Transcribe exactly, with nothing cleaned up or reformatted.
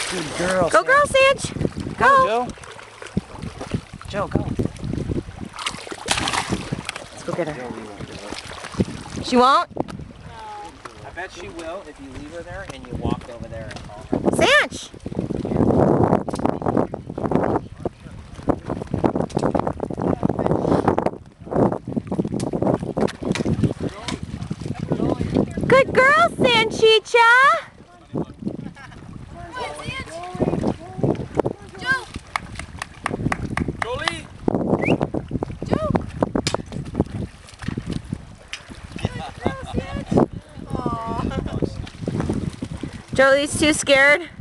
Good girl. Go, girl, Sanch. Go. Go, Joe. Joe, go. Let's go get her. Joe, we won't do it. She won't? No. I bet she will if you leave her there and you walk over there and call her. Sanch. Good girl, Sanchicha. Jolie's too scared.